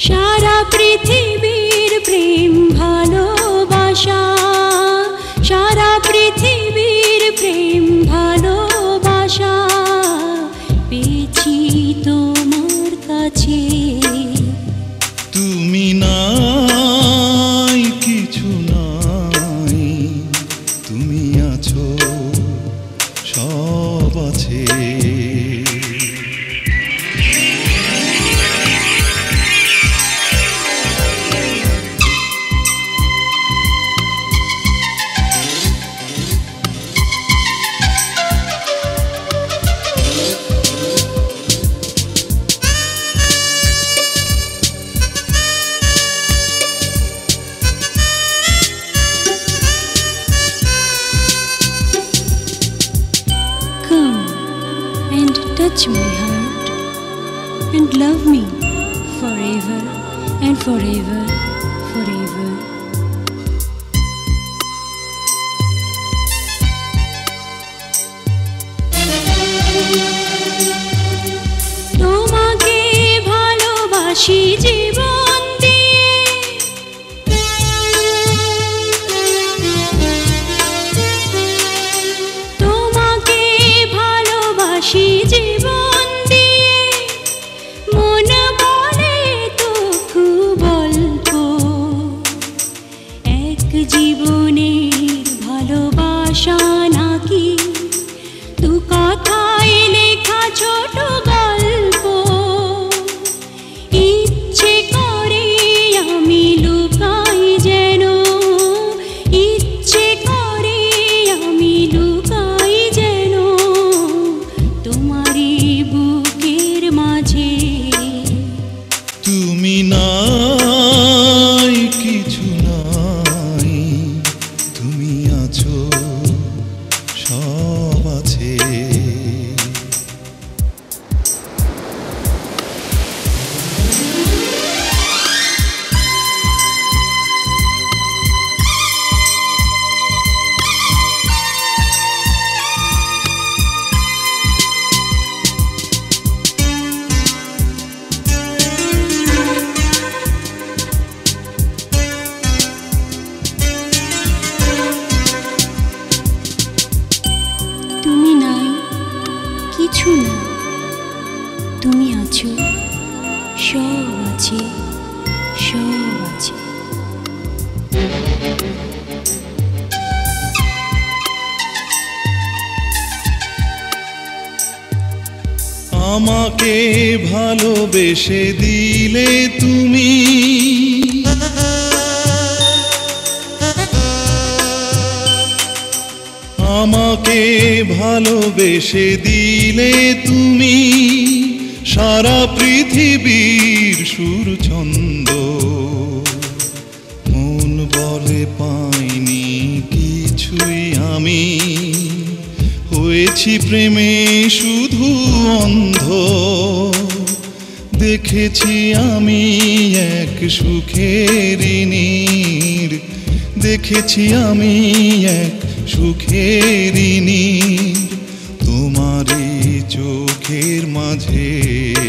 সারা পৃথিবীর প্রেম ভালোবাসা, সারা পৃথিবীর প্রেম ভালোবাসা পেয়েছি তোমার কাছে। তুমি নাই কিছু নাই, তুমি আছো সব আছে। Touch my heart and love me forever and forever, forever. তোমাকে ভালোবাসি জীবন দিয়ে, তোমাকে ভালোবাসি জীবন দিয়ে, মন বলে তো খুব অল্প, এক জীবনের ভালোবাসা নাকি দু কথায় লেখা ছোট গল্প। ইচ্ছে করে আমি লুকাই যেন, ইচ্ছে করে আমি লুকাই যেন তোমারই বুকের মাঝে। তুমি নাই কিছু নাই, তুমি আছো সব আছে। তুমি নাই কিছু না, তুমি আছো সব আছে, সব আছে। আমাকে ভালোবেসে দিলে তুমি, আমাকে ভালোবেসে দিলে তুমি, সারা পৃথিবীর সুর ছন্দ। মন বলে পাইনি কিছুই আমি, হয়েছি প্রেমে শুধু অন্ধ। দেখেছি আমি এক সুখের নীড়, দেখেছি আমি এক সুখের নীড়, তোমারই চোখের মাঝে।